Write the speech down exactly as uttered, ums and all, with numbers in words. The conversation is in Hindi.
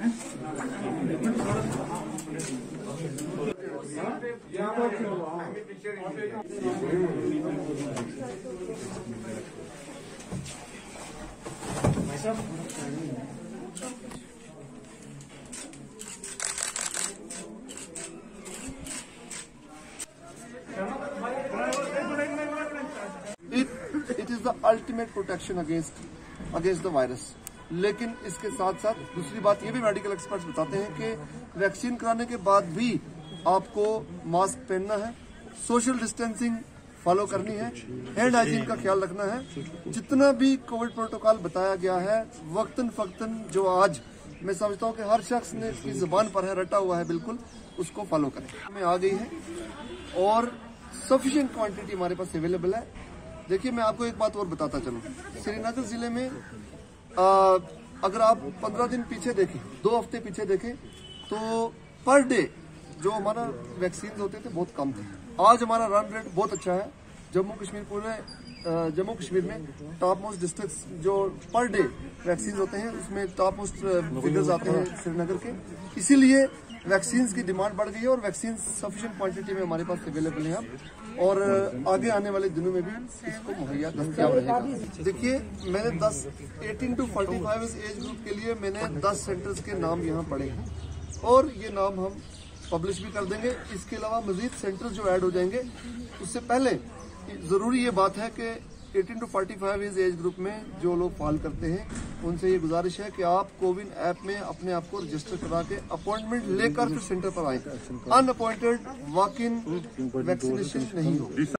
It, it is the ultimate protection against against the virus. लेकिन इसके साथ साथ दूसरी बात ये भी मेडिकल एक्सपर्ट्स बताते हैं कि वैक्सीन कराने के बाद भी आपको मास्क पहनना है, सोशल डिस्टेंसिंग फॉलो करनी है, हैंड हाइजीन का ख्याल रखना है। जितना भी कोविड प्रोटोकॉल बताया गया है वक्तन फक्तन जो आज मैं समझता हूँ कि हर शख्स ने इसकी जुबान पर है, रटा हुआ है, बिल्कुल उसको फॉलो करें। हमें आ गई है और सफिशिएंट क्वांटिटी हमारे पास अवेलेबल है। देखिए मैं आपको एक बात और बताता चलूँ, श्रीनगर जिले में आ, अगर आप पंद्रह दिन पीछे देखें, दो हफ्ते पीछे देखें तो पर डे जो हमारा वैक्सीन होते थे बहुत कम थे। आज हमारा रन रेट बहुत अच्छा है। जम्मू कश्मीर पूरे जम्मू कश्मीर में टॉप मोस्ट डिस्ट्रिक्ट्स जो पर डे वैक्सीन होते हैं उसमें टॉप मोस्ट फिगर्स आते हैं श्रीनगर के। इसीलिए वैक्सीन की डिमांड बढ़ गई है और वैक्सीन सफिशिएंट क्वांटिटी में हमारे पास अवेलेबल है और आगे आने वाले दिनों में भी इसको मुहैया दस्तयाब रहेगा। देखिए मैंने दस अठारह टू पैंतालीस एज ग्रुप के लिए मैंने दस सेंटर्स के नाम यहाँ पढ़े हैं और ये नाम हम पब्लिश भी कर देंगे। इसके अलावा मजीद सेंटर्स जो ऐड हो जाएंगे उससे पहले जरूरी ये बात है कि अठारह टू पैंतालीस एज ग्रुप में जो लोग फॉल करते हैं उनसे ये गुजारिश है कि आप कोविन ऐप में अपने आप को रजिस्टर करा के अपॉइंटमेंट लेकर फिर सेंटर पर आए। अनअपॉइंटेड वॉक इन वैक्सीनेशन नहीं हो।